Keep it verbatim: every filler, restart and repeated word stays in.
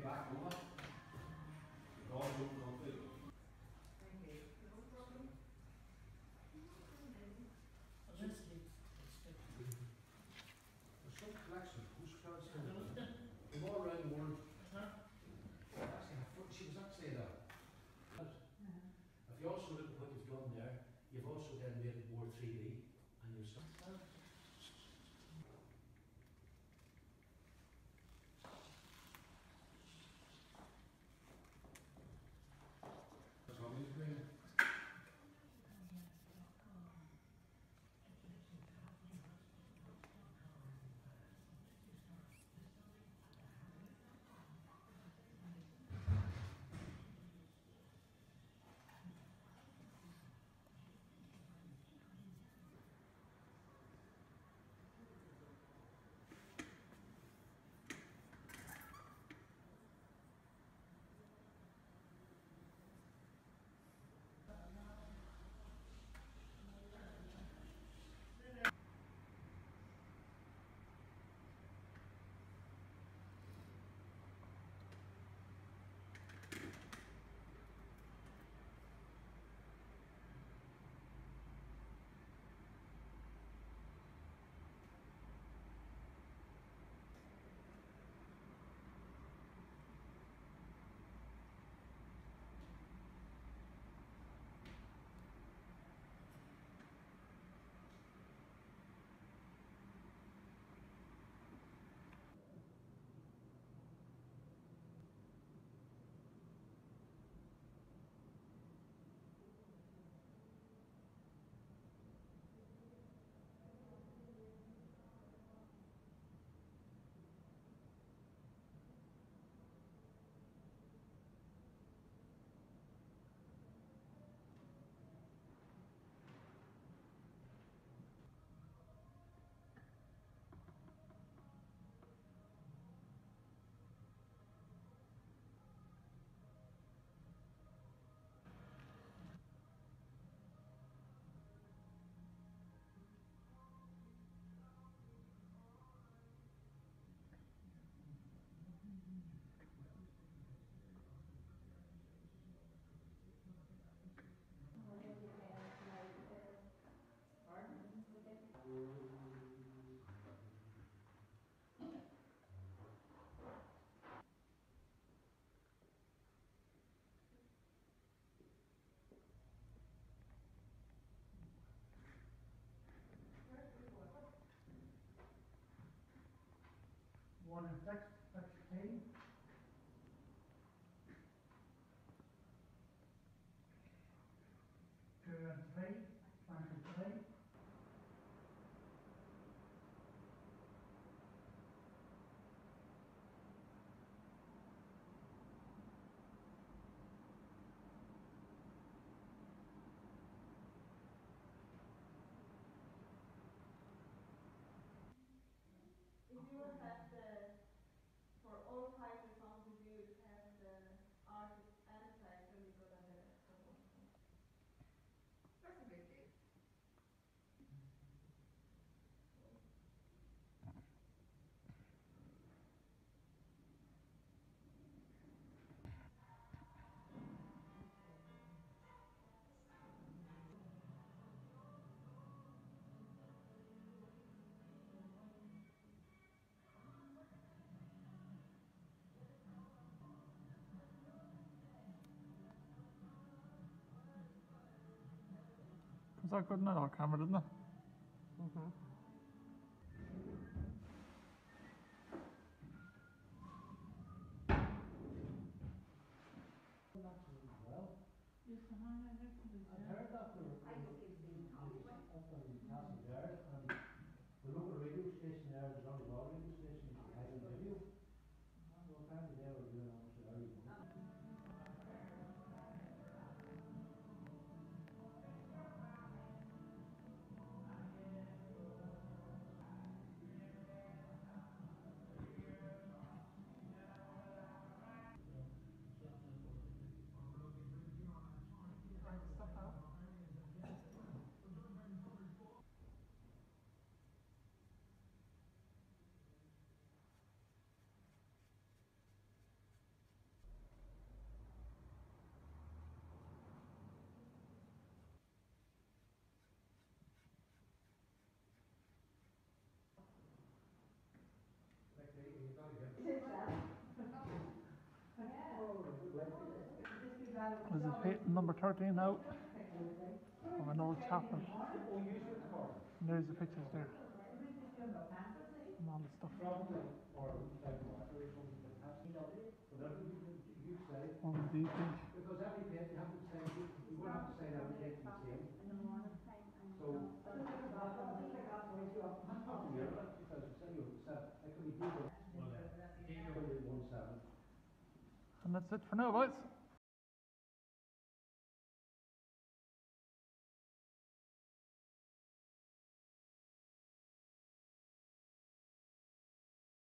back over. All good, comfy. Thank you. No problem. Let's leave. There's some collection of postcards here. From all around the world. Huh? Actually, her foot, she was actually there. But if you also look at what you've done there, you've also then made it more three D and you've stuff. That's what we're doing. One and six, sixteen. Two and three, twenty-three. If you will have the, for all types of songs, if you would have the artist and type, then you go down the extra one. That's a big deal. Is that good enough? Our camera, didn't it? Mm-hmm. Well, Yes, the hand I have to do I've heard that the, I don't think it's up on the castle there, and the local radio station there, the Glendalough radio station, is providing video. Well, apparently they were doing it so early. Stuff out. This is pit number thirteen now of an old chapel. And there's the pictures there. And all the stuff. All the details. Because every pit you have to say, you would have to say every pit the same. So, I'm talking here, like, because you said you said, it could be people. One seven. And that's it for now, boys.